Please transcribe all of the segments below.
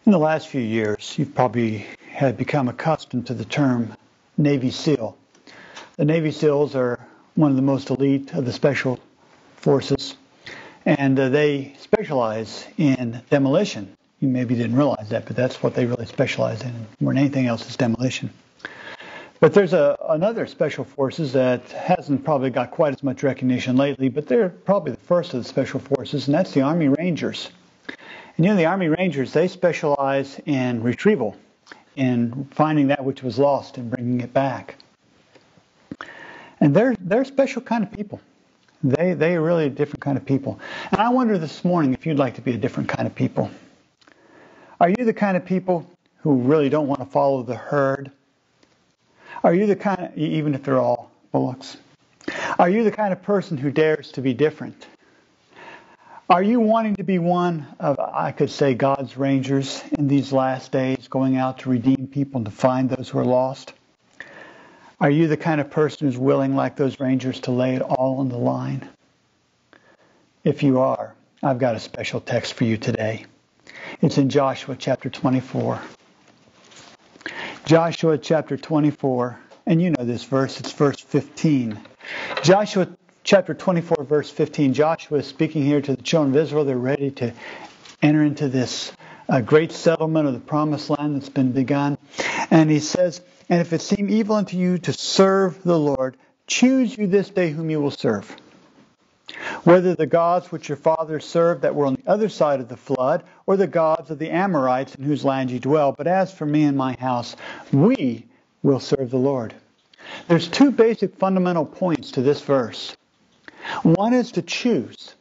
In the last few years, you've probably had become accustomed to the term Navy SEAL. The Navy SEALs are one of the most elite of the special forces, and they specialize in demolition. You maybe didn't realize that, but that's what they really specialize in. More than anything else is demolition. But there's another special forces that hasn't probably got quite as much recognition lately, but they're probably the first of the special forces, and that's the Army Rangers. And the Army Rangers, they specialize in retrieval, in finding that which was lost and bringing it back. And they're a special kind of people. They are really a different kind of people. And I wonder this morning if you'd like to be a different kind of people. Are you the kind of people who really don't want to follow the herd? Are you the kind of, even if they're all bullocks, are you the kind of person who dares to be different? Are you wanting to be one of, I could say, God's Rangers in these last days, going out to redeem people and to find those who are lost? Are you the kind of person who's willing, like those Rangers, to lay it all on the line? If you are, I've got a special text for you today. It's in Joshua chapter 24. Joshua chapter 24, and you know this verse, it's verse 15. Joshua chapter 24, verse 15. Joshua is speaking here to the children of Israel. They're ready to enter into this great settlement of the promised land that's been begun. And he says, "And if it seem evil unto you to serve the Lord, choose you this day whom you will serve. Whether the gods which your fathers served that were on the other side of the flood, or the gods of the Amorites in whose land you dwell. But as for me and my house, we will serve the Lord." There's two basic fundamental points to this verse. One is to choose,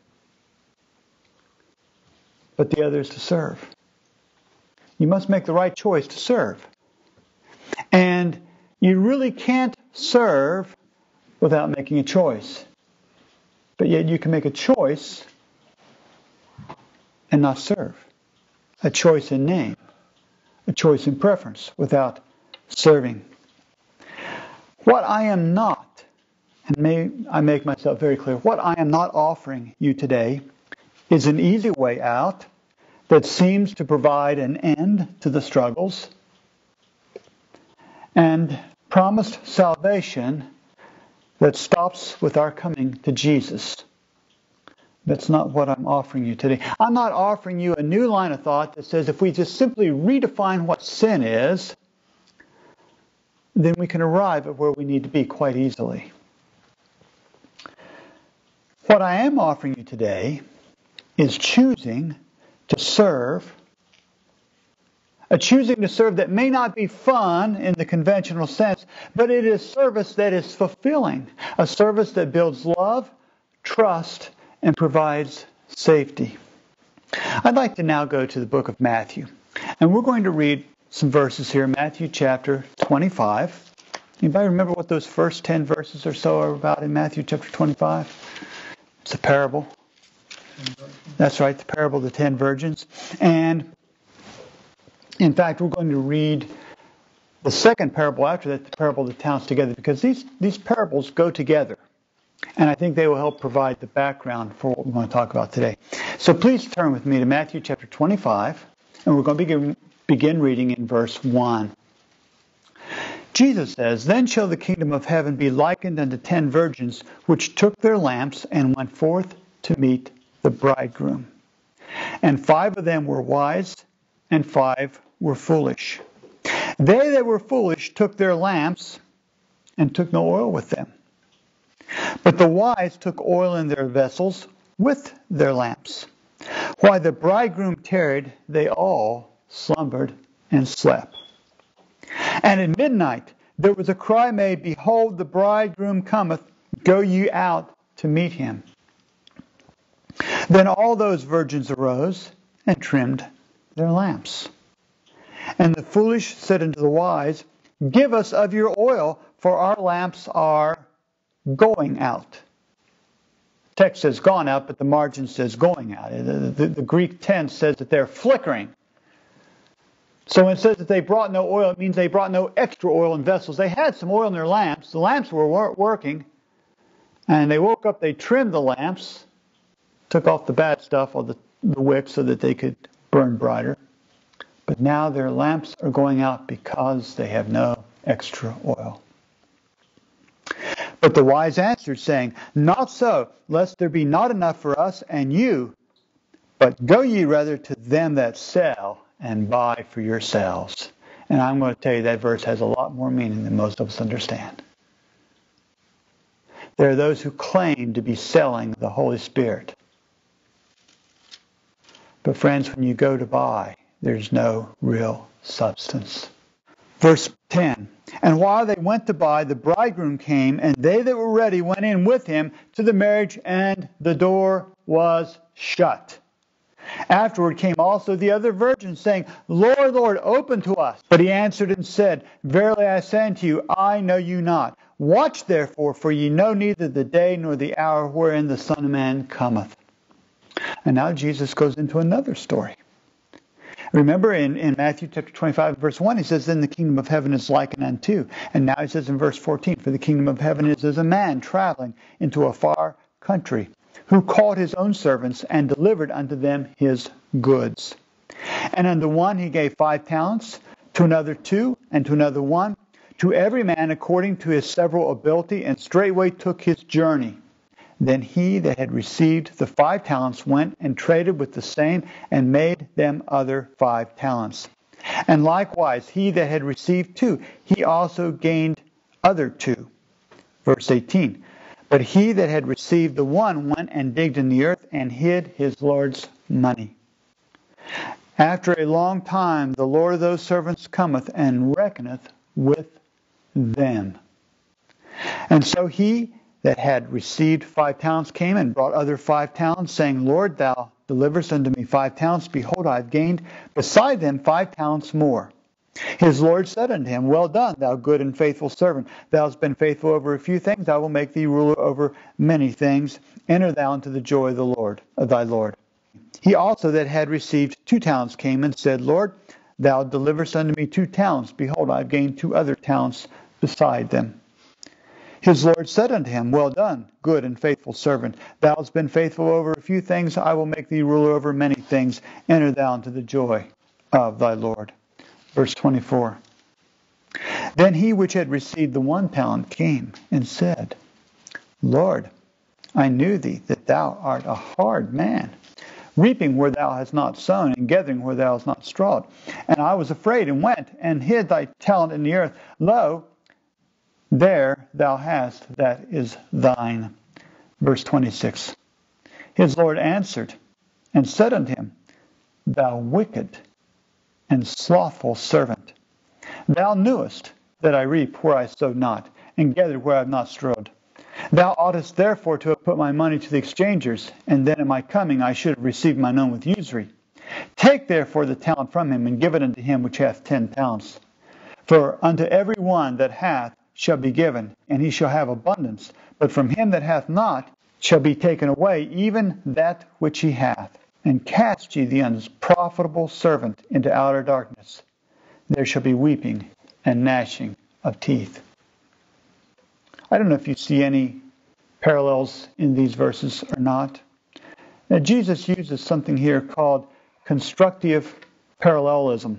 but the other is to serve. You must make the right choice to serve. And you really can't serve without making a choice. But yet you can make a choice and not serve. A choice in name. A choice in preference without serving. What I am not, and may I make myself very clear, what I am not offering you today is an easy way out that seems to provide an end to the struggles and promised salvation that stops with our coming to Jesus. That's not what I'm offering you today. I'm not offering you a new line of thought that says if we just simply redefine what sin is, then we can arrive at where we need to be quite easily. What I am offering you today is choosing to serve. A choosing to serve that may not be fun in the conventional sense, but it is service that is fulfilling. A service that builds love, trust, and provides safety. I'd like to now go to the book of Matthew. And we're going to read some verses here. Matthew chapter 25. Anybody remember what those first 10 verses or so are about in Matthew chapter 25? It's a parable. That's right, the parable of the 10 virgins. And in fact, we're going to read the second parable after that, the parable of the talents together, because these parables go together. And I think they will help provide the background for what we want to talk about today. So please turn with me to Matthew chapter 25, and we're going to begin reading in verse 1. Jesus says, "Then shall the kingdom of heaven be likened unto 10 virgins, which took their lamps and went forth to meet the bridegroom. And 5 of them were wise, and 5 were foolish. They that were foolish took their lamps and took no oil with them. But the wise took oil in their vessels with their lamps. While the bridegroom tarried, they all slumbered and slept. And at midnight there was a cry made, Behold, the bridegroom cometh, go ye out to meet him. Then all those virgins arose and trimmed their lamps. And the foolish said unto the wise, Give us of your oil, for our lamps are going out." The text says gone out, but the margin says going out. The Greek tense says that they're flickering. So when it says that they brought no oil, it means they brought no extra oil in vessels. They had some oil in their lamps. The lamps were working. And they woke up, they trimmed the lamps, took off the bad stuff, all the wick, so that they could burn brighter. but now their lamps are going out because they have no extra oil. But the wise answered, saying, Not so, lest there be not enough for us and you, but go ye rather to them that sell, and buy for yourselves. And I'm going to tell you that verse has a lot more meaning than most of us understand. There are those who claim to be selling the Holy Spirit. But friends, when you go to buy, there's no real substance. Verse 10, And while they went to buy, the bridegroom came, and they that were ready went in with him to the marriage, and the door was shut. Afterward came also the other virgins, saying, Lord, Lord, open to us. But he answered and said, Verily I say unto you, I know you not. Watch therefore, for ye know neither the day nor the hour wherein the Son of Man cometh. And now Jesus goes into another story. Remember in Matthew chapter 25, verse 1, he says, Then the kingdom of heaven is likened unto. And now he says in verse 14, For the kingdom of heaven is as a man traveling into a far country, who called his own servants and delivered unto them his goods. And unto one he gave 5 talents, to another 2, and to another 1, to every man according to his several ability, and straightway took his journey. Then he that had received the 5 talents went and traded with the same, and made them other 5 talents. And likewise he that had received 2, he also gained other 2. Verse 18. But he that had received the 1 went and digged in the earth, and hid his Lord's money. After a long time the Lord of those servants cometh, and reckoneth with them. And so he that had received 5 talents came and brought other 5 talents, saying, Lord, thou deliverest unto me 5 talents. Behold, I have gained beside them 5 talents more. His Lord said unto him, Well done, thou good and faithful servant. Thou hast been faithful over a few things, I will make thee ruler over many things. Enter thou into the joy of the Lord, of thy Lord. He also that had received 2 talents came and said, Lord, thou deliverest unto me 2 talents. Behold, I have gained 2 other talents beside them. His Lord said unto him, Well done, good and faithful servant. Thou hast been faithful over a few things, I will make thee ruler over many things. Enter thou into the joy of thy Lord. Verse 24. Then he which had received the 1 talent came and said, Lord, I knew thee that thou art a hard man, reaping where thou hast not sown, and gathering where thou hast not strawed. And I was afraid, and went and hid thy talent in the earth. Lo, there thou hast that is thine. Verse 26. His Lord answered and said unto him, Thou wicked and slothful servant, thou knewest that I reap where I sowed not, and gathered where I have not strawed. Thou oughtest therefore to have put my money to the exchangers, and then in my coming I should have received mine own with usury. Take therefore the talent from him, and give it unto him which hath 10 talents. For unto every one that hath shall be given, and he shall have abundance. But from him that hath not shall be taken away even that which he hath. And cast ye the unprofitable servant into outer darkness. There shall be weeping and gnashing of teeth. I don't know if you see any parallels in these verses or not. Now, Jesus uses something here called constructive parallelism.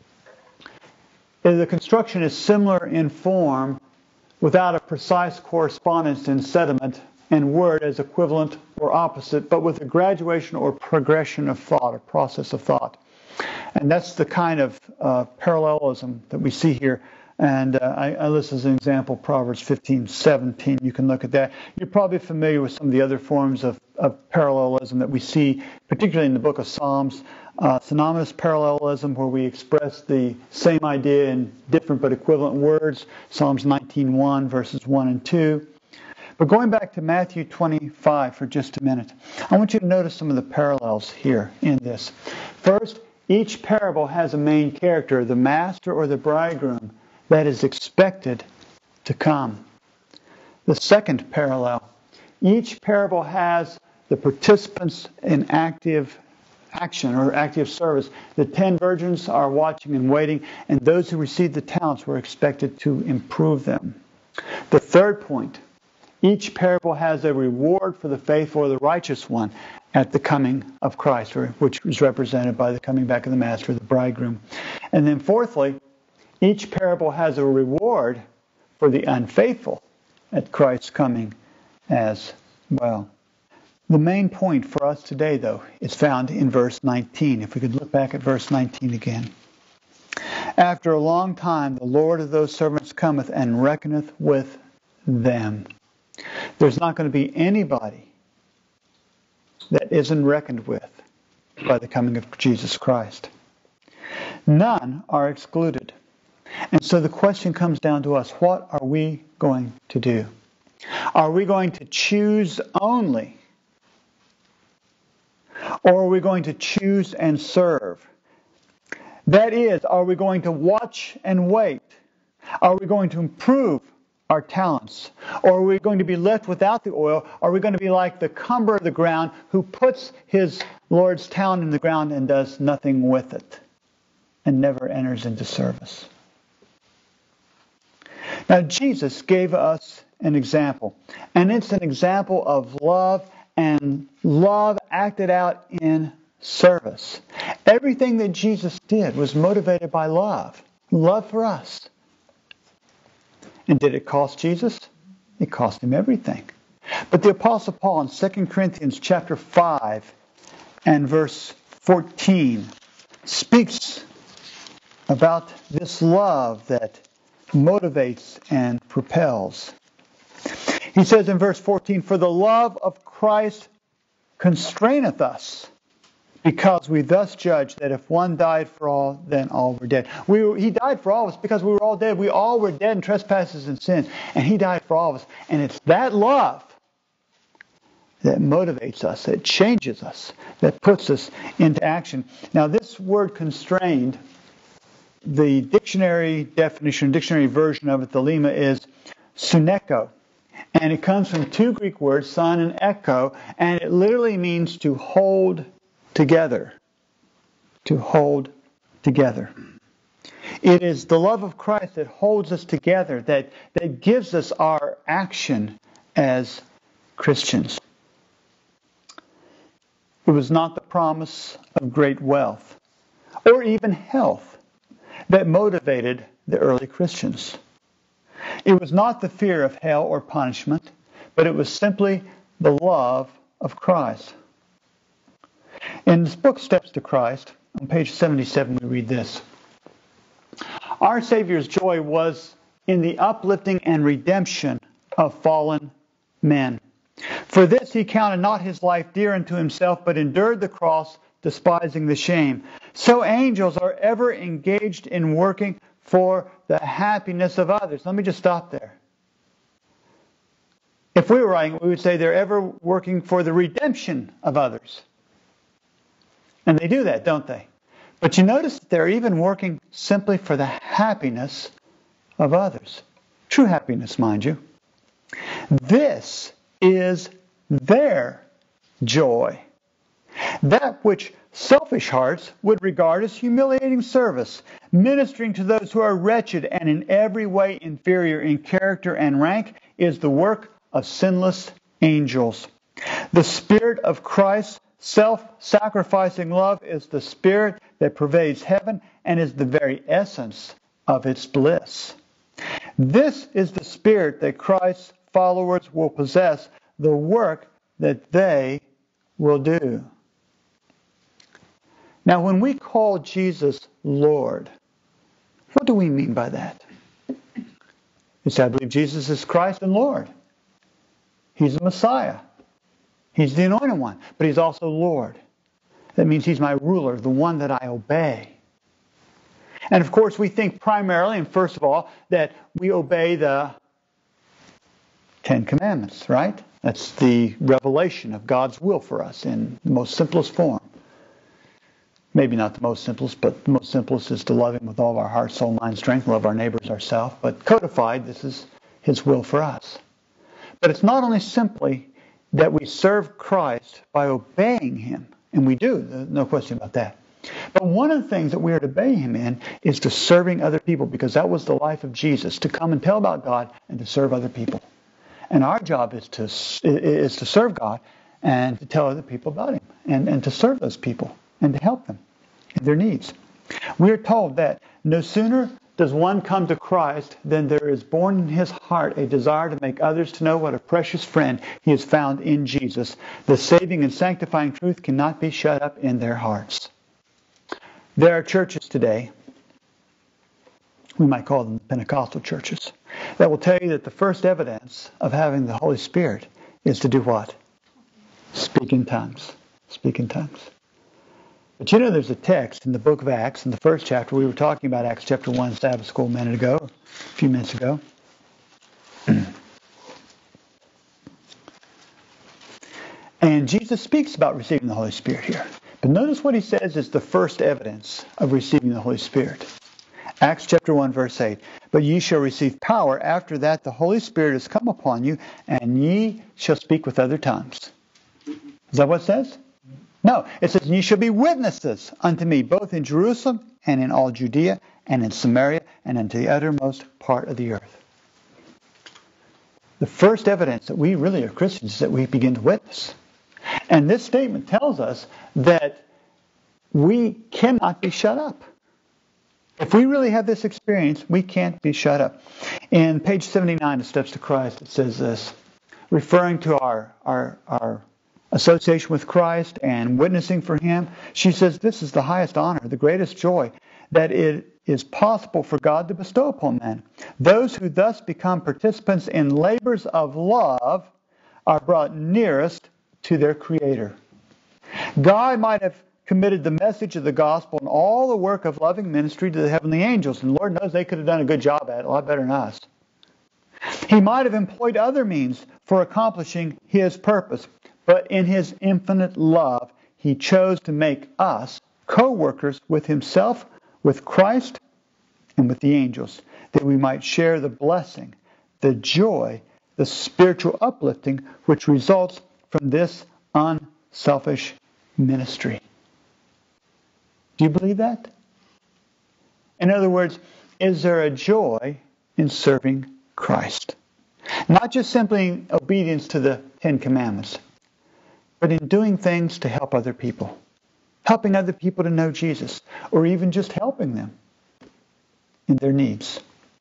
The construction is similar in form without a precise correspondence in sentiment and word as equivalent or opposite, but with a graduation or progression of thought, a process of thought. And that's the kind of parallelism that we see here. And I list as an example Proverbs 15:17. You can look at that. You're probably familiar with some of the other forms of parallelism that we see, particularly in the book of Psalms. Synonymous parallelism, where we express the same idea in different but equivalent words. Psalms 19:1, verses 1 and 2. But going back to Matthew 25 for just a minute, I want you to notice some of the parallels here in this. First, each parable has a main character, the master or the bridegroom, that is expected to come. The second parallel, each parable has the participants in active action or active service. The 10 virgins are watching and waiting, and those who received the talents were expected to improve them. The third point, each parable has a reward for the faithful or the righteous one, at the coming of Christ, which is represented by the coming back of the Master, the bridegroom. And then fourthly, each parable has a reward for the unfaithful at Christ's coming as well. The main point for us today, though, is found in verse 19. If we could look back at verse 19 again. After a long time, the Lord of those servants cometh and reckoneth with them. There's not going to be anybody that isn't reckoned with by the coming of Jesus Christ. None are excluded. And so the question comes down to us, what are we going to do? Are we going to choose only? Or are we going to choose and serve? That is, are we going to watch and wait? Are we going to improve our talents? Or are we going to be left without the oil? Are we going to be like the cumberer of the ground who puts his Lord's talent in the ground and does nothing with it and never enters into service? Now, Jesus gave us an example, and it's an example of love, and love acted out in service. Everything that Jesus did was motivated by love for us. And did it cost Jesus? It cost him everything. But the Apostle Paul in 2 Corinthians chapter 5 and verse 14 speaks about this love that motivates and propels. He says in verse 14, "For the love of Christ constraineth us, because we thus judge that if one died for all, then all were dead." He died for all of us because we were all dead. We all were dead in trespasses and sin, and he died for all of us. And it's that love that motivates us, that changes us, that puts us into action. Now, this word constrained, the dictionary definition, dictionary version of it, the Lema, is suneko. And it comes from two Greek words, son and echo, and it literally means to hold together. To hold together. It is the love of Christ that holds us together, that gives us our action as Christians. It was not the promise of great wealth or even health that motivated the early Christians. It was not the fear of hell or punishment, but it was simply the love of Christ. In this book, Steps to Christ, on page 77, we read this. Our Savior's joy was in the uplifting and redemption of fallen men. For this he counted not his life dear unto himself, but endured the cross, despising the shame. So angels are ever engaged in working for the happiness of others. Let me just stop there. If we were writing, we would say they're ever working for the redemption of others. And they do that, don't they? But you notice that they're even working simply for the happiness of others. True happiness, mind you. This is their joy. That which selfish hearts would regard as humiliating service, ministering to those who are wretched and in every way inferior in character and rank, is the work of sinless angels. The Spirit of Christ's self-sacrificing love is the Spirit that pervades heaven and is the very essence of its bliss. This is the Spirit that Christ's followers will possess, the work that they will do. Now, when we call Jesus Lord, what do we mean by that? You say, I believe Jesus is Christ and Lord. He's the Messiah. He's the Anointed One, but He's also Lord. That means He's my ruler, the one that I obey. And of course, we think primarily, and first of all, that we obey the Ten Commandments, right? That's the revelation of God's will for us in the most simplest form. Maybe not the most simplest, but the most simplest is to love Him with all of our heart, soul, mind, strength, love our neighbors ourselves. But codified, this is His will for us. But it's not only simply that we serve Christ by obeying Him, and we do, no question about that. But one of the things that we are to obey Him in is to serving other people, because that was the life of Jesus, to come and tell about God and to serve other people. And our job is to serve God and to tell other people about him and to serve those people and to help them in their needs. We are told that no sooner does one come to Christ than there is born in his heart a desire to make others to know what a precious friend he has found in Jesus. The saving and sanctifying truth cannot be shut up in their hearts. There are churches today, we might call them Pentecostal churches, that will tell you that the first evidence of having the Holy Spirit is to do what? Speak in tongues. Speak in tongues. But you know there's a text in the book of Acts, in the first chapter. We were talking about Acts chapter 1 Sabbath school a few minutes ago. And Jesus speaks about receiving the Holy Spirit here. But notice what he says is the first evidence of receiving the Holy Spirit. Acts chapter 1 verse 8. But ye shall receive power. After that the Holy Spirit is come upon you, and ye shall speak with other tongues. Is that what it says? No, it says, ye shall be witnesses unto me, both in Jerusalem and in all Judea and in Samaria and unto the uttermost part of the earth. The first evidence that we really are Christians is that we begin to witness. And this statement tells us that we cannot be shut up. If we really have this experience, we can't be shut up. In page 79 of Steps to Christ, it says this, referring to our association with Christ and witnessing for Him. She says this is the highest honor, the greatest joy that it is possible for God to bestow upon men. Those who thus become participants in labors of love are brought nearest to their Creator. God might have committed the message of the gospel and all the work of loving ministry to the heavenly angels, and Lord knows they could have done a good job at it, a lot better than us. He might have employed other means for accomplishing His purpose, but in His infinite love, He chose to make us co-workers with Himself, with Christ, and with the angels, that we might share the blessing, the joy, the spiritual uplifting which results from this unselfish ministry. Do you believe that? In other words, is there a joy in serving Christ? Not just simply obedience to the Ten Commandments, but in doing things to help other people. Helping other people to know Jesus, or even just helping them in their needs.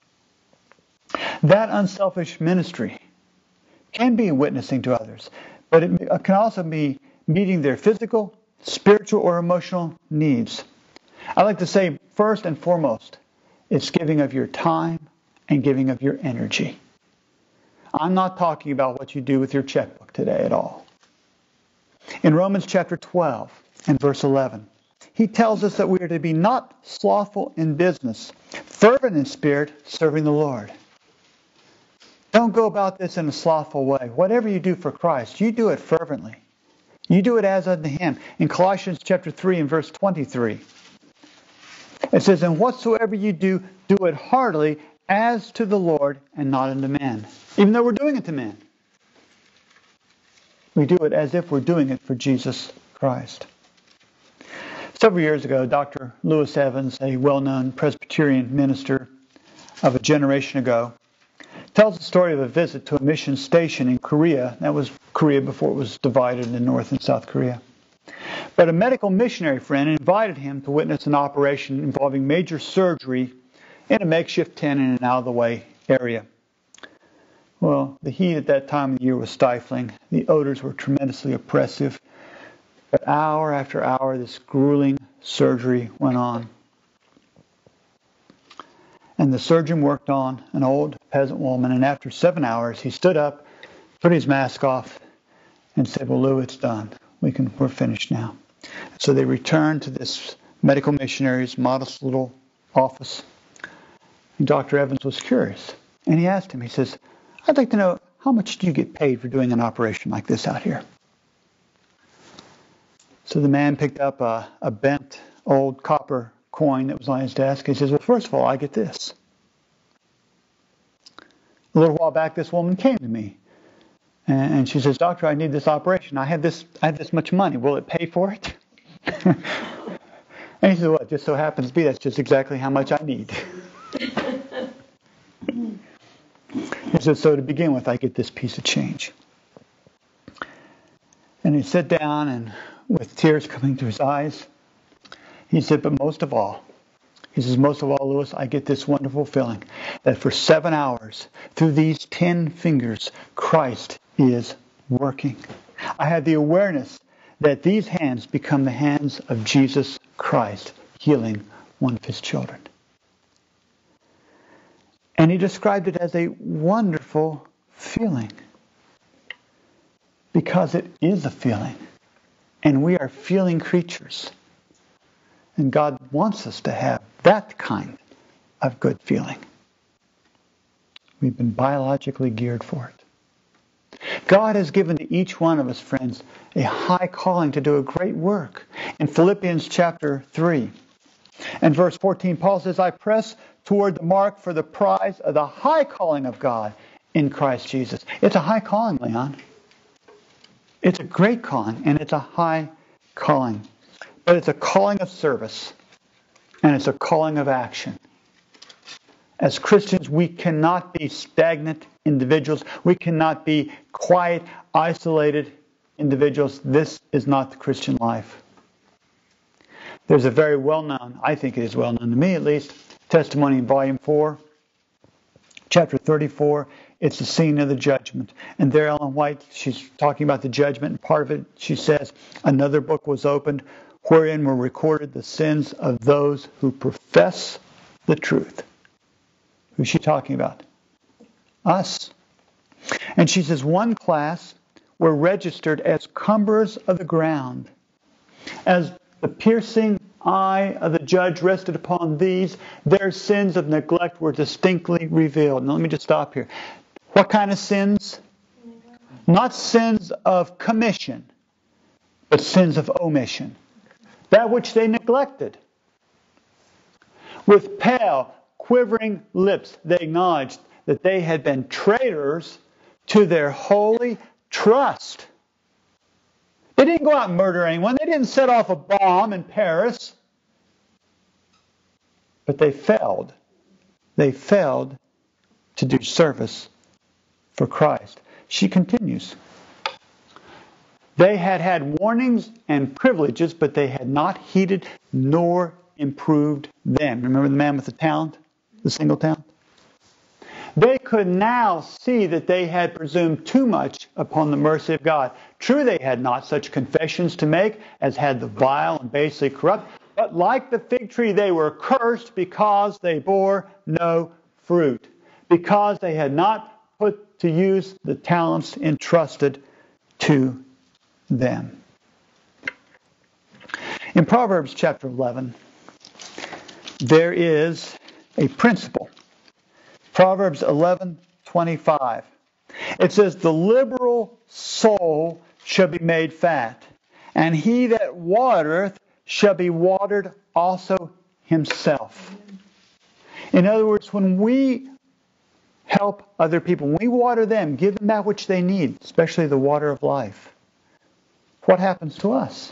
That unselfish ministry can be witnessing to others, but it can also be meeting their physical, spiritual, or emotional needs. I like to say, first and foremost, it's giving of your time and giving of your energy. I'm not talking about what you do with your checkbook today at all. In Romans chapter 12 and verse 11, he tells us that we are to be not slothful in business, fervent in spirit, serving the Lord. Don't go about this in a slothful way. Whatever you do for Christ, you do it fervently. You do it as unto Him. In Colossians chapter 3 and verse 23, it says, and whatsoever you do, do it heartily as to the Lord and not unto man. Even though we're doing it to man, we do it as if we're doing it for Jesus Christ. Several years ago, Dr. Lewis Evans, a well-known Presbyterian minister of a generation ago, tells the story of a visit to a mission station in Korea. That was Korea before it was divided into North and South Korea. But a medical missionary friend invited him to witness an operation involving major surgery in a makeshift tent in an out-of-the-way area. Well, the heat at that time of the year was stifling. The odors were tremendously oppressive. But hour after hour, this grueling surgery went on. And the surgeon worked on an old peasant woman, and after 7 hours, he stood up, put his mask off, and said, well, Lou, it's done. We're finished now. So they returned to this medical missionary's modest little office. And Dr. Evans was curious. And he asked him, he says, I'd like to know, how much do you get paid for doing an operation like this out here? So the man picked up a bent old copper coin that was on his desk. He says, well, first of all, I get this. A little while back, this woman came to me. And she says, Doctor, I need this operation. I have this much money. Will it pay for it? And he said, well, it just so happens to be that's just exactly how much I need. He said, so to begin with, I get this piece of change. And he sat down, and with tears coming to his eyes, he said, but most of all, Lewis, I get this wonderful feeling that for 7 hours, through these 10 fingers, Christ is working. I have the awareness that these hands become the hands of Jesus Christ, healing one of his children. And he described it as a wonderful feeling, because it is a feeling, and we are feeling creatures. And God wants us to have that kind of good feeling. We've been biologically geared for it. God has given to each one of us, friends, a high calling to do a great work. In Philippians chapter 3 and verse 14, Paul says, I press toward the mark for the prize of the high calling of God in Christ Jesus. It's a high calling, Leon. It's a great calling, and it's a high calling. But it's a calling of service, and it's a calling of action. As Christians, we cannot be stagnant individuals. We cannot be quiet, isolated individuals. This is not the Christian life. There's a very well-known, I think it is well-known to me at least, testimony in Volume 4, chapter 34. It's the scene of the judgment. And there Ellen White, she's talking about the judgment, and part of it, she says, another book was opened wherein were recorded the sins of those who profess the truth. Who's she talking about? Us. And she says, one class were registered as cumberers of the ground. As the piercing eye of the judge rested upon these, their sins of neglect were distinctly revealed. Now let me just stop here. What kind of sins? Not sins of commission, but sins of omission. That which they neglected. With pale, quivering lips, they acknowledged that they had been traitors to their holy trust. They didn't go out and murder anyone. They didn't set off a bomb in Paris. But they failed. They failed to do service for Christ. She continues. They had had warnings and privileges, but they had not heeded nor improved them. Remember the man with the talent? The single talent? They could now see that they had presumed too much upon the mercy of God. True, they had not such confessions to make as had the vile and basely corrupt, but like the fig tree, they were cursed because they bore no fruit, because they had not put to use the talents entrusted to them. In Proverbs chapter 11, there is a principle. Proverbs 11:25. It says, the liberal soul shall be made fat, and he that watereth shall be watered also himself. In other words, when we help other people, when we water them, give them that which they need, especially the water of life, what happens to us?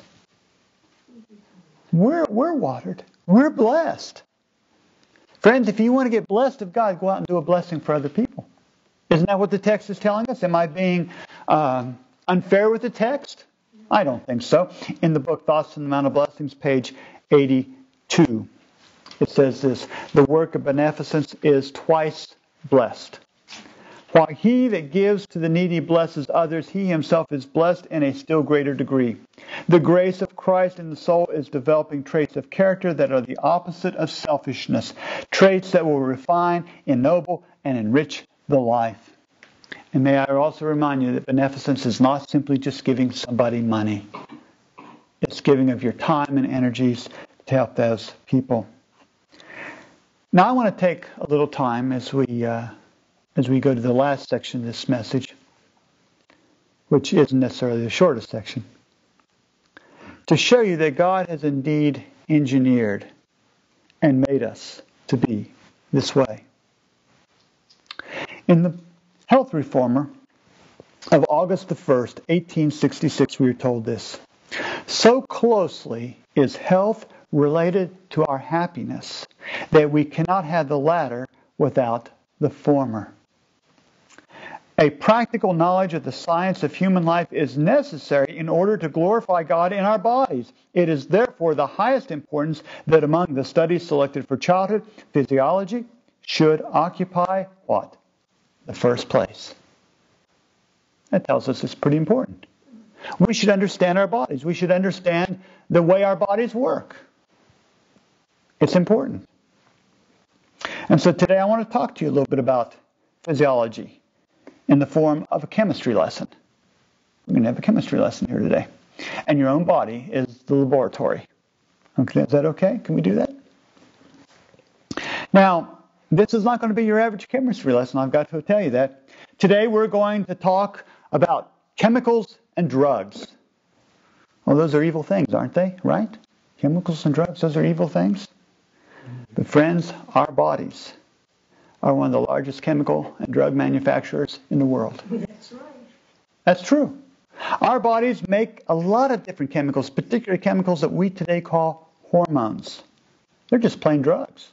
We're watered. We're blessed. Friends, if you want to get blessed of God, go out and do a blessing for other people. Isn't that what the text is telling us? Am I being unfair with the text? I don't think so. In the book Thoughts on the Mount of Blessings, page 82, it says this, the work of beneficence is twice blessed. While he that gives to the needy blesses others, he himself is blessed in a still greater degree. The grace of Christ in the soul is developing traits of character that are the opposite of selfishness, traits that will refine, ennoble, and enrich the life. And may I also remind you that beneficence is not simply just giving somebody money. It's giving of your time and energies to help those people. Now I want to take a little time as we go to the last section of this message, which isn't necessarily the shortest section, to show you that God has indeed engineered and made us to be this way. In the Health Reformer of August the 1st, 1866, we are told this, so closely is health related to our happiness that we cannot have the latter without the former. A practical knowledge of the science of human life is necessary in order to glorify God in our bodies. It is therefore the highest importance that among the studies selected for childhood, physiology should occupy what? The first place. That tells us it's pretty important. We should understand our bodies. We should understand the way our bodies work. It's important. And so today I want to talk to you a little bit about physiology in the form of a chemistry lesson. We're going to have a chemistry lesson here today. And your own body is the laboratory. Okay, is that okay? Can we do that? Now, this is not going to be your average chemistry lesson. I've got to tell you that. Today we're going to talk about chemicals and drugs. Well, those are evil things, aren't they? Right? Chemicals and drugs, those are evil things. But friends, our bodies are one of the largest chemical and drug manufacturers in the world. That's right. That's true. Our bodies make a lot of different chemicals, particularly chemicals that we today call hormones. They're just plain drugs.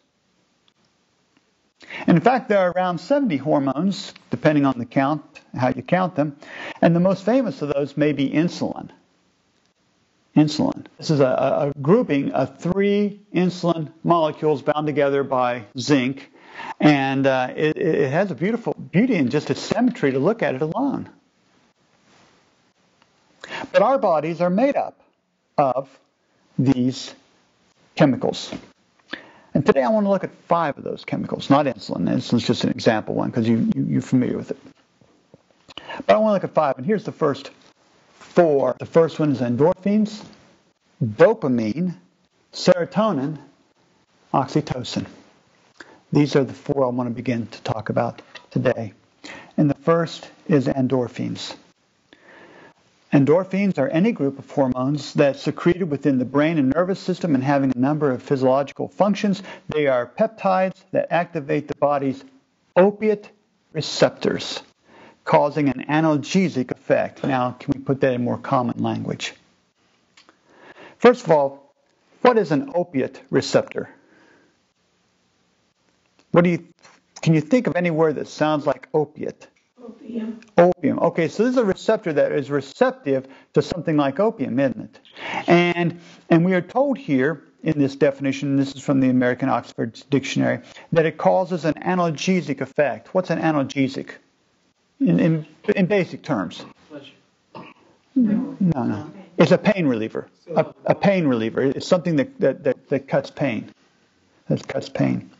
And in fact, there are around 70 hormones, depending on the count, how you count them. And the most famous of those may be insulin. Insulin. This is a grouping of 3 insulin molecules bound together by zinc. And it has a beautiful beauty and just its symmetry to look at it alone. But our bodies are made up of these chemicals. And today I want to look at 5 of those chemicals, not insulin. Insulin's just an example one because you're familiar with it. But I want to look at 5, and here's the first 4. The first one is endorphins, dopamine, serotonin, oxytocin. These are the 4 I want to begin to talk about today. And the first is endorphins. Endorphins are any group of hormones that's secreted within the brain and nervous system and having a number of physiological functions. They are peptides that activate the body's opiate receptors, causing an analgesic effect. Now, can we put that in more common language? First of all, what is an opiate receptor? Can you think of any word that sounds like opiate? Opium. Opium. Okay, so this is a receptor that is receptive to something like opium, isn't it? And we are told here in this definition, and this is from the American Oxford Dictionary, that it causes an analgesic effect. What's an analgesic? In basic terms. No. It's a pain reliever. A pain reliever. It's something that cuts pain. That cuts pain.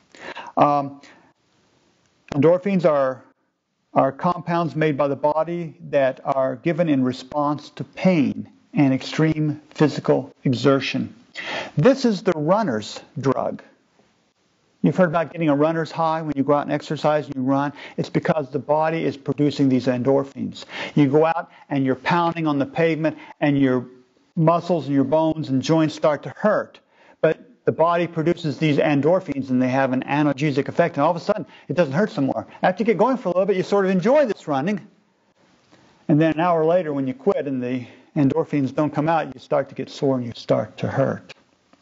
Endorphins are compounds made by the body that are given in response to pain and extreme physical exertion. This is the runner's drug. You've heard about getting a runner's high when you go out and exercise and you run. It's because the body is producing these endorphins. You go out and you're pounding on the pavement and your muscles and your bones and joints start to hurt. But the body produces these endorphins and they have an analgesic effect. And all of a sudden, it doesn't hurt some more. After you get going for a little bit, you sort of enjoy this running. And then an hour later, when you quit and the endorphins don't come out, you start to get sore and you start to hurt.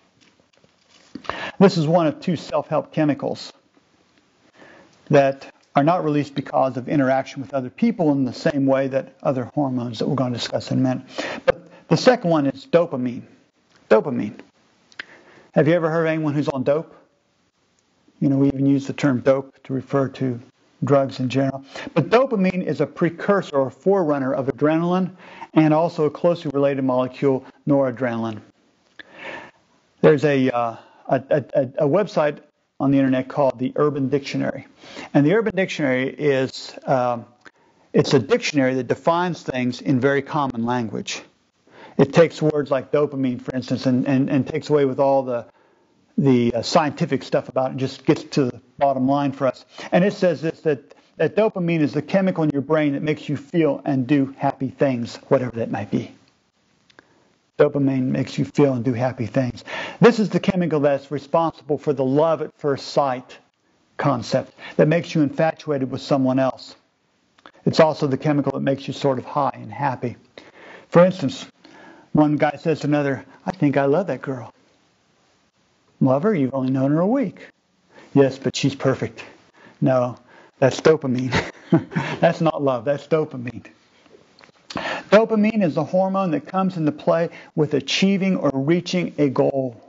This is one of 2 self-help chemicals that are not released because of interaction with other people in the same way that other hormones that we're going to discuss in a minute. But the second one is dopamine. Dopamine. Have you ever heard of anyone who's on dope? You know, we even use the term dope to refer to drugs in general. But dopamine is a precursor or forerunner of adrenaline and also a closely related molecule, noradrenaline. There's a website on the internet called the Urban Dictionary. And the Urban Dictionary is it's a dictionary that defines things in very common language. It takes words like dopamine, for instance, and takes away with all the scientific stuff about it and just gets to the bottom line for us. And it says this, that dopamine is the chemical in your brain that makes you feel and do happy things, whatever that might be. Dopamine makes you feel and do happy things. This is the chemical that's responsible for the love at first sight concept that makes you infatuated with someone else. It's also the chemical that makes you sort of high and happy. For instance, one guy says to another, I think I love that girl. Love her? You've only known her a week. Yes, but she's perfect. No, that's dopamine. That's not love. That's dopamine. Dopamine is the hormone that comes into play with achieving or reaching a goal.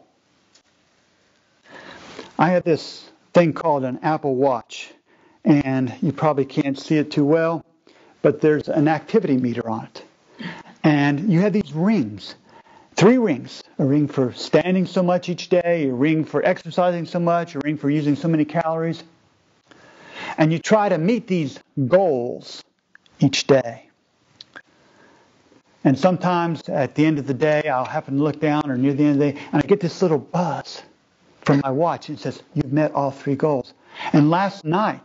I have this thing called an Apple Watch, and you probably can't see it too well, but there's an activity meter on it. And you have these rings, 3 rings, a ring for standing so much each day, a ring for exercising so much, a ring for using so many calories. And you try to meet these goals each day. And sometimes at the end of the day, I'll happen to look down or near the end of the day, and I get this little buzz from my watch. It says, you've met all 3 goals. And last night,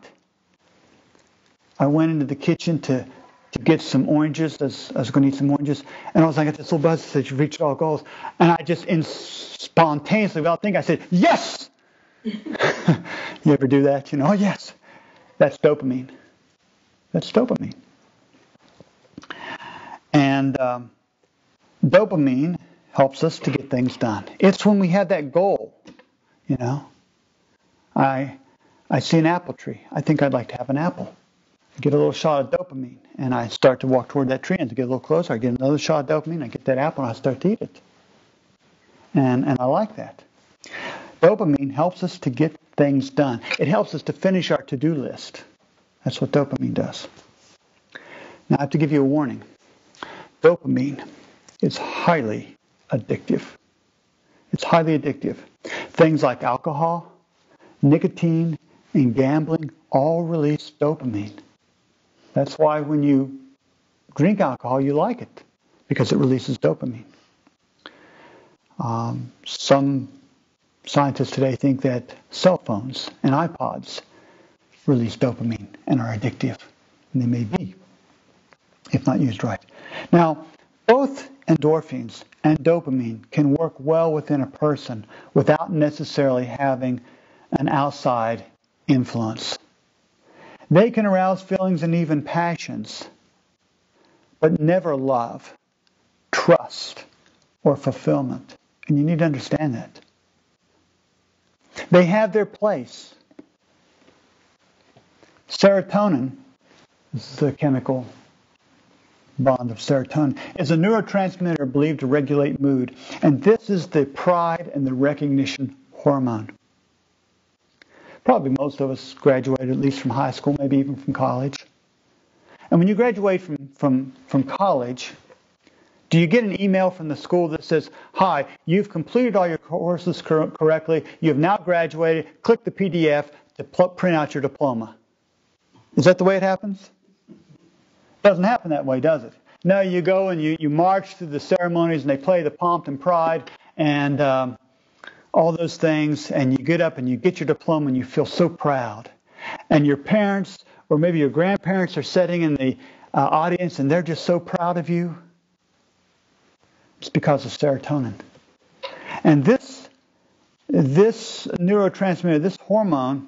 I went into the kitchen to get some oranges. I was going to eat some oranges. And I was like, I got this little buzz that says, you've reached all goals. And I just spontaneously, without thinking, I said, yes! You ever do that? Oh, yes. That's dopamine. That's dopamine. And dopamine helps us to get things done. It's when we have that goal, I see an apple tree. I think I'd like to have an apple. I get a little shot of dopamine, and I start to walk toward that tree. And to get a little closer, I get another shot of dopamine. I get that apple, and I start to eat it. And I like that. Dopamine helps us to get things done. It helps us to finish our to-do list. That's what dopamine does. Now, I have to give you a warning. Dopamine is highly addictive. It's highly addictive. Things like alcohol, nicotine, and gambling all release dopamine. That's why when you drink alcohol, you like it, because it releases dopamine. Some scientists today think that cell phones and iPods release dopamine and are addictive. And they may be, if not used right. Now, both endorphins and dopamine can work well within a person without necessarily having an outside influence. They can arouse feelings and even passions, but never love, trust, or fulfillment. And you need to understand that. They have their place. Serotonin, this is the chemical bond of serotonin, is a neurotransmitter believed to regulate mood. And this is the pride and the recognition hormone. Probably most of us graduated at least from high school, maybe even from college. And when you graduate from college, do you get an email from the school that says, hi, you've completed all your courses correctly, you've now graduated, click the PDF to print out your diploma? Is that the way it happens? It doesn't happen that way, does it? No, you go and you march through the ceremonies and they play the pomp and pride and all those things, and you get up and you get your diploma and you feel so proud. And your parents or maybe your grandparents are sitting in the audience and they're just so proud of you. It's because of serotonin. And this neurotransmitter, this hormone,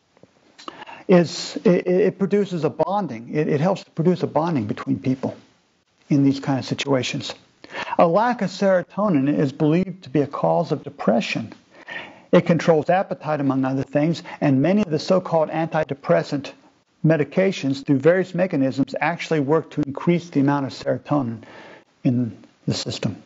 it produces a bonding. It helps to produce a bonding between people in these kind of situations. A lack of serotonin is believed to be a cause of depression. It controls appetite, among other things, and many of the so-called antidepressant medications, through various mechanisms, actually work to increase the amount of serotonin in the system.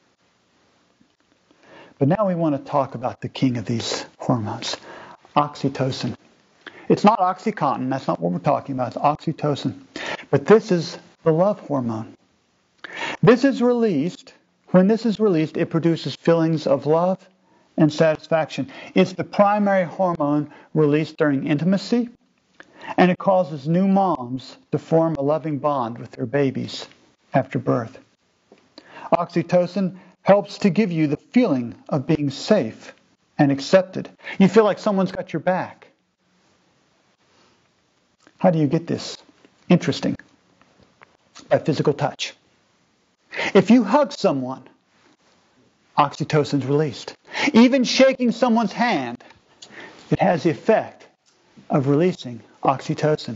But now we want to talk about the king of these hormones, oxytocin. It's not OxyContin. That's not what we're talking about. It's oxytocin. But this is the love hormone. This is released. When this is released, it produces feelings of love and satisfaction. It's the primary hormone released during intimacy, and it causes new moms to form a loving bond with their babies after birth. Oxytocin helps to give you the feeling of being safe and accepted. You feel like someone's got your back. How do you get this? Interesting. By physical touch. If you hug someone, oxytocin's released. Even shaking someone's hand, it has the effect of releasing oxytocin.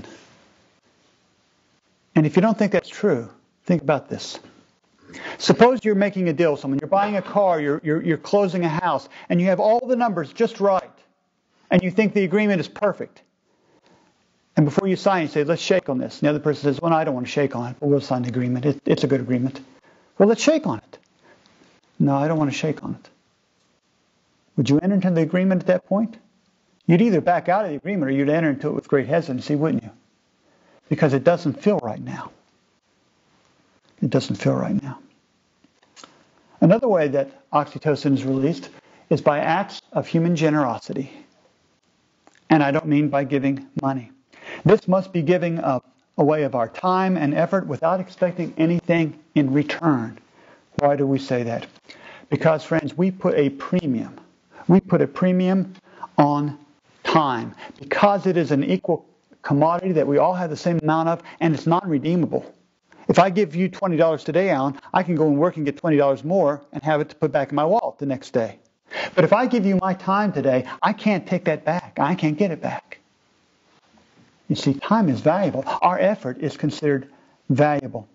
And if you don't think that's true, think about this. Suppose you're making a deal with someone. You're buying a car, you're closing a house, and you have all the numbers just right, and you think the agreement is perfect. And before you sign, you say, let's shake on this. And the other person says, well, no, I don't want to shake on it, but we'll sign the agreement. It's a good agreement. Well, let's shake on it. No, I don't want to shake on it. Would you enter into the agreement at that point? You'd either back out of the agreement or you'd enter into it with great hesitancy, wouldn't you? Because it doesn't feel right now. It doesn't feel right now. Another way that oxytocin is released is by acts of human generosity. And I don't mean by giving money. This must be giving up a way of our time and effort without expecting anything in return. Why do we say that? Because, friends, we put a premium. We put a premium on time because it is an equal commodity that we all have the same amount of, and it's non-redeemable. If I give you $20 today, Alan, I can go and work and get $20 more and have it to put back in my wallet the next day. But if I give you my time today, I can't take that back. I can't get it back. You see, time is valuable. Our effort is considered valuable.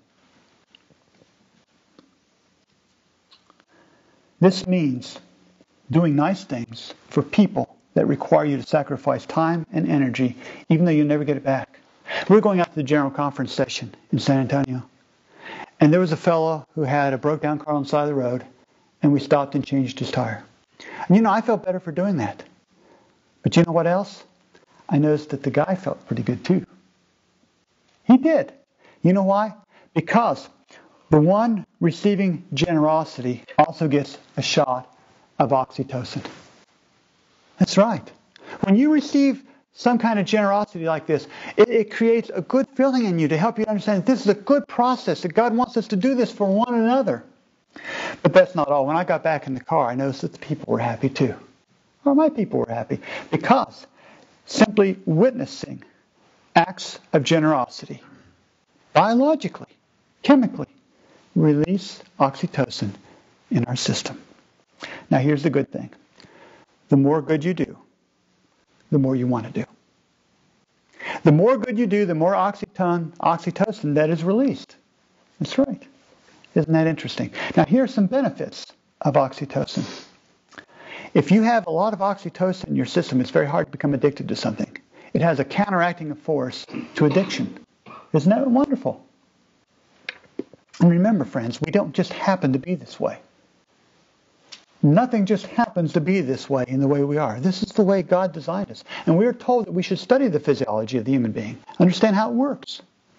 This means doing nice things for people that require you to sacrifice time and energy, even though you never get it back. We were going out to the general conference session in San Antonio, and there was a fellow who had a broke-down car on the side of the road, and we stopped and changed his tire. And I felt better for doing that. But you know what else? I noticed that the guy felt pretty good too. He did. You know why? Because the one receiving generosity also gets a shot of oxytocin. That's right. When you receive some kind of generosity like this, it creates a good feeling in you to help you understand that this is a good process, that God wants us to do this for one another. But that's not all. When I got back in the car, I noticed that the people were happy too. Or my people were happy. Because simply witnessing acts of generosity, biologically, chemically, release oxytocin in our system. Now here's the good thing. The more good you do, the more you want to do. The more good you do, the more oxytocin that is released. That's right. Isn't that interesting? Now here are some benefits of oxytocin. If you have a lot of oxytocin in your system, it's very hard to become addicted to something. It has a counteracting force to addiction. Isn't that wonderful? And remember, friends, we don't just happen to be this way. Nothing just happens to be this way in the way we are. This is the way God designed us. And we are told that we should study the physiology of the human being, understand how it works.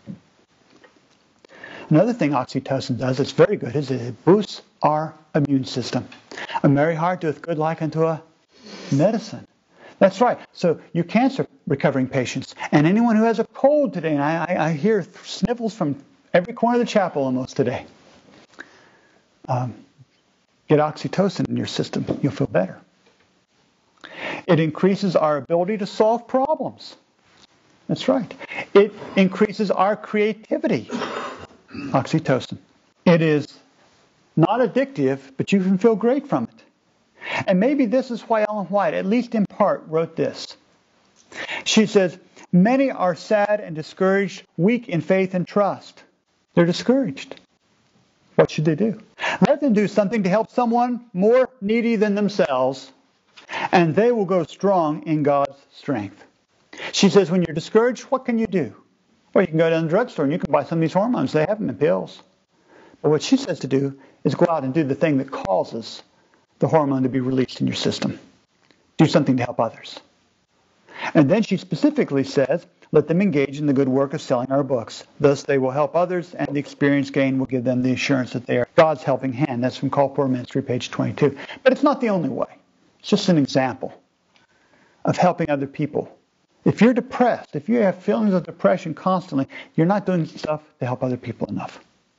Another thing oxytocin does that's very good is it boosts our immune system. A merry heart doeth good like unto a medicine. That's right. So you cancer recovering patients and anyone who has a cold today, and I hear sniffles from every corner of the chapel almost today. Get oxytocin in your system. You'll feel better. It increases our ability to solve problems. That's right. It increases our creativity. Oxytocin. It is not addictive, but you can feel great from it. And maybe this is why Ellen White, at least in part, wrote this. She says, many are sad and discouraged, weak in faith and trust. They're discouraged. What should they do? Let them do something to help someone more needy than themselves, and they will go strong in God's strength. She says, when you're discouraged, what can you do? Well, you can go down to the drugstore and you can buy some of these hormones. They have them in pills. But what she says to do is go out and do the thing that causes the hormone to be released in your system. Do something to help others. And then she specifically says, let them engage in the good work of selling our books. Thus they will help others, and the experience gained will give them the assurance that they are God's helping hand. That's from Call Poor Ministry, page 22. But it's not the only way. It's just an example of helping other people. If you're depressed, if you have feelings of depression constantly, you're not doing stuff to help other people enough.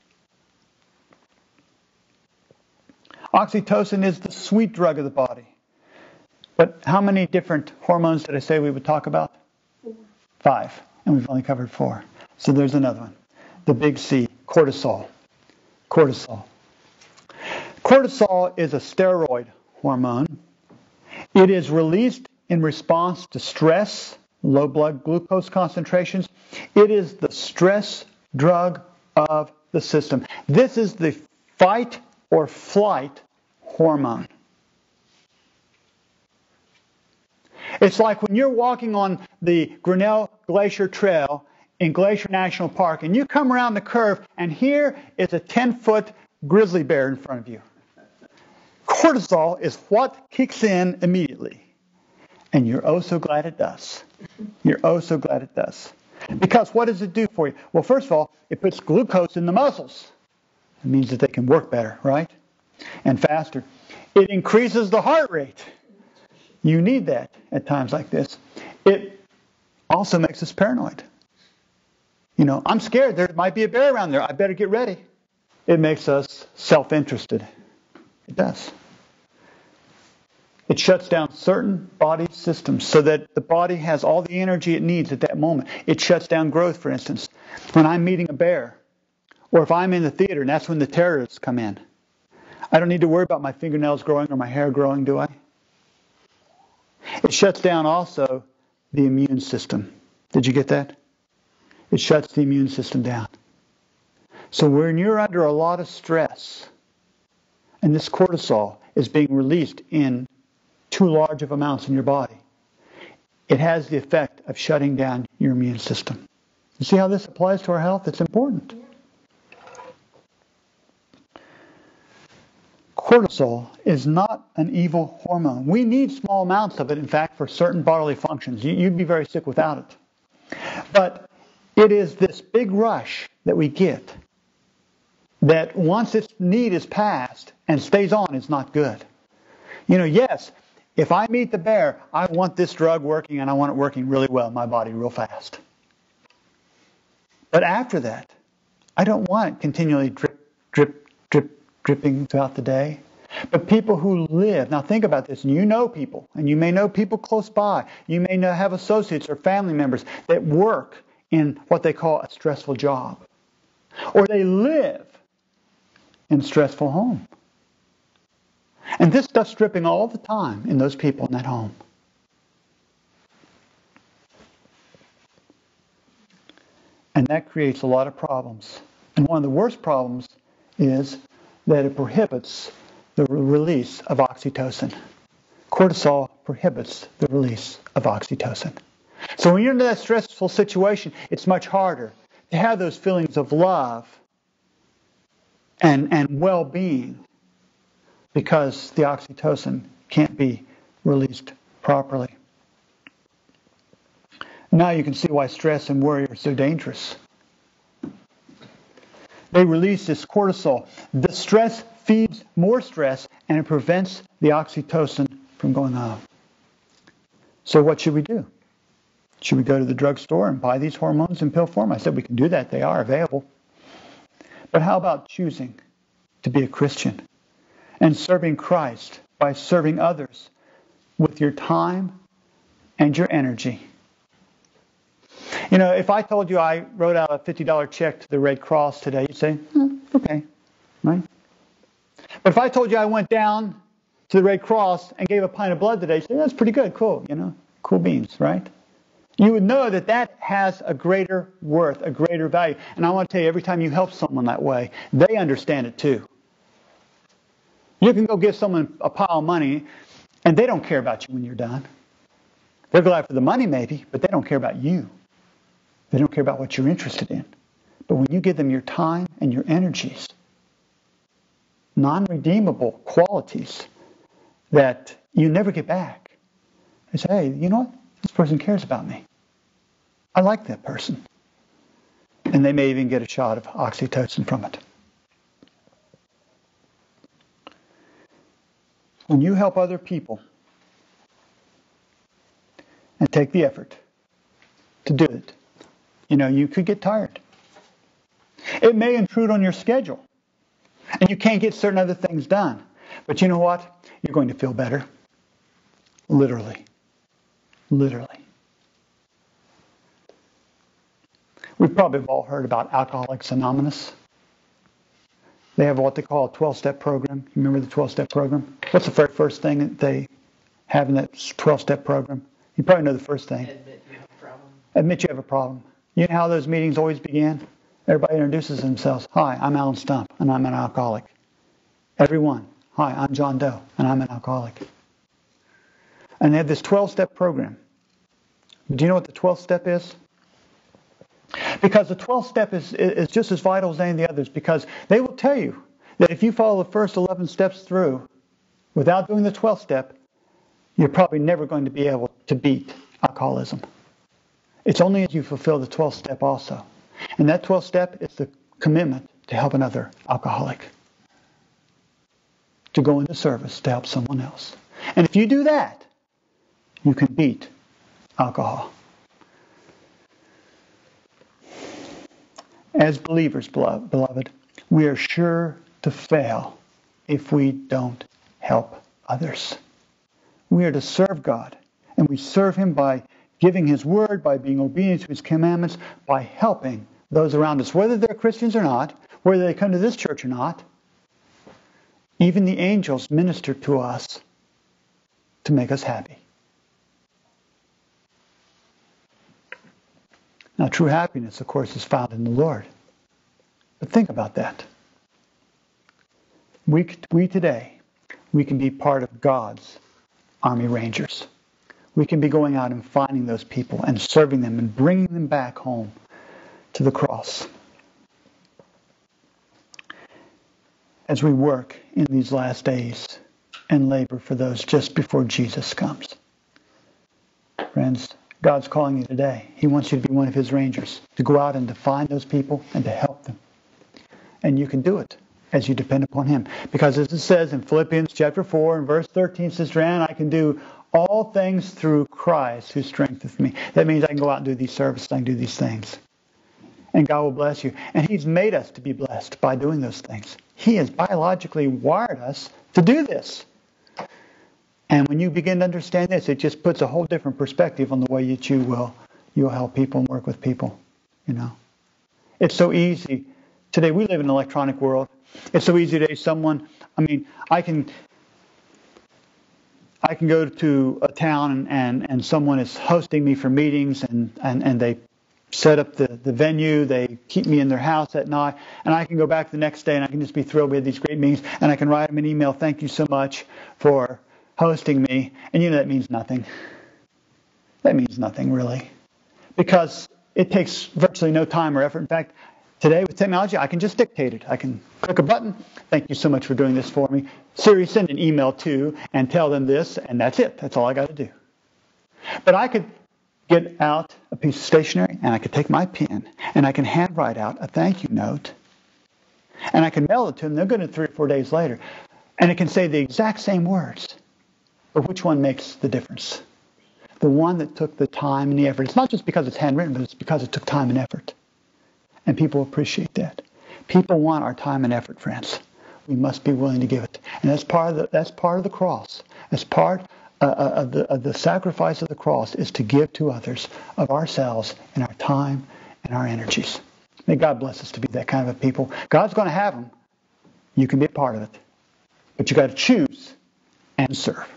Oxytocin is the sweet drug of the body. But how many different hormones did I say we would talk about? 5. And we've only covered 4. So there's another one. The big C, cortisol. Cortisol. Cortisol is a steroid hormone. It is released in response to stress, low blood glucose concentrations. It is the stress drug of the system. This is the fight or flight hormone. It's like when you're walking on the Grinnell Glacier Trail in Glacier National Park, and you come around the curve, and here is a 10-foot grizzly bear in front of you. Cortisol is what kicks in immediately. And you're oh so glad it does. You're oh so glad it does. Because what does it do for you? Well, first of all, it puts glucose in the muscles. It means that they can work better, right? And faster. It increases the heart rate. You need that at times like this. It also makes us paranoid. You know, I'm scared. There might be a bear around there. I better get ready. It makes us self-interested. It does. It shuts down certain body systems so that the body has all the energy it needs at that moment. It shuts down growth, for instance. When I'm meeting a bear, or if I'm in the theater and that's when the terrorists come in, I don't need to worry about my fingernails growing or my hair growing, do I? It shuts down also the immune system. Did you get that? It shuts the immune system down. So when you're under a lot of stress, and this cortisol is being released in too large of amounts in your body, it has the effect of shutting down your immune system. You see how this applies to our health? It's important. Cortisol is not an evil hormone. We need small amounts of it, in fact, for certain bodily functions. You'd be very sick without it. But it is this big rush that we get that once its need is passed and stays on, is not good. You know, yes, if I meet the bear, I want this drug working, and I want it working really well in my body real fast. But after that, I don't want it continually dripping throughout the day. But people who live, now think about this, and you know people, and you may know people close by. You may have associates or family members that work in what they call a stressful job. Or they live in a stressful home. And this stuff's dripping all the time in those people in that home. And that creates a lot of problems. And one of the worst problems is that it prohibits the release of oxytocin. Cortisol prohibits the release of oxytocin. So when you're in that stressful situation, it's much harder to have those feelings of love and well-being, because the oxytocin can't be released properly. Now you can see why stress and worry are so dangerous. They release this cortisol. The stress feeds more stress, and it prevents the oxytocin from going up. So what should we do? Should we go to the drugstore and buy these hormones in pill form? I said we can do that. They are available. But how about choosing to be a Christian and serving Christ by serving others with your time and your energy? You know, if I told you I wrote out a $50 check to the Red Cross today, you'd say, okay, right? But if I told you I went down to the Red Cross and gave a pint of blood today, you'd say, that's pretty good, cool, you know, cool beans, right? You would know that that has a greater worth, a greater value. And I want to tell you, every time you help someone that way, they understand it too. You can go give someone a pile of money, and they don't care about you when you're done. They're glad for the money maybe, but they don't care about you. They don't care about what you're interested in. But when you give them your time and your energies, non-redeemable qualities that you never get back, they say, hey, you know what? This person cares about me. I like that person. And they may even get a shot of oxytocin from it. When you help other people and take the effort to do it, you know, you could get tired. It may intrude on your schedule, and you can't get certain other things done. But you know what? You're going to feel better. Literally. Literally. We've probably all heard about Alcoholics Anonymous. They have what they call a 12-step program. You remember the 12-step program? What's the very first thing that they have in that 12-step program? You probably know the first thing. Admit you have a problem. Admit you have a problem. You know how those meetings always begin? Everybody introduces themselves. Hi, I'm Allen Stump, and I'm an alcoholic. Everyone. Hi, I'm John Doe, and I'm an alcoholic. And they have this 12-step program. Do you know what the 12th step is? Because the 12th step is just as vital as any of the others, because they will tell you that if you follow the first 11 steps through without doing the 12th step, you're probably never going to be able to beat alcoholism. It's only as you fulfill the 12th step also. And that 12th step is the commitment to help another alcoholic, to go into service to help someone else. And if you do that, you can beat alcohol. As believers, beloved, we are sure to fail if we don't help others. We are to serve God, and we serve Him by giving His Word, by being obedient to His commandments, by helping those around us, whether they're Christians or not, whether they come to this church or not. Even the angels minister to us to make us happy. Now, true happiness, of course, is found in the Lord. But think about that. We today, we can be part of God's Army Rangers. We can be going out and finding those people and serving them and bringing them back home to the cross. As we work in these last days and labor for those just before Jesus comes. Friends, God's calling you today. He wants you to be one of His rangers, to go out and to find those people and to help them. And you can do it as you depend upon Him. Because as it says in Philippians chapter 4 and verse 13, Sister Ann, I can do all things through Christ who strengtheneth me. That means I can go out and do these services, I can do these things. And God will bless you. And He's made us to be blessed by doing those things. He has biologically wired us to do this. And when you begin to understand this, it just puts a whole different perspective on the way that you'll help people and work with people. You know, it's so easy. Today we live in an electronic world. It's so easy today. I can go to a town and someone is hosting me for meetings and they set up the venue. They keep me in their house at night, and I can go back the next day and I can just be thrilled with these great meetings, and I can write them an email. Thank you so much for hosting me. And you know that means nothing. That means nothing really, because it takes virtually no time or effort. In fact, today with technology, I can just dictate it. I can click a button. Thank you so much for doing this for me. Siri, send an email to and tell them this, and that's it. That's all I got to do. But I could get out a piece of stationery, and I could take my pen, and I can handwrite out a thank you note, and I can mail it to them. They'll get it 3 or 4 days later, and it can say the exact same words. But which one makes the difference? The one that took the time and the effort. It's not just because it's handwritten, but it's because it took time and effort. And people appreciate that. People want our time and effort, friends. We must be willing to give it. And that's part of the cross. That's part of the sacrifice of the cross, is to give to others of ourselves and our time and our energies. May God bless us to be that kind of a people. God's going to have them. You can be a part of it. But you got to choose and serve.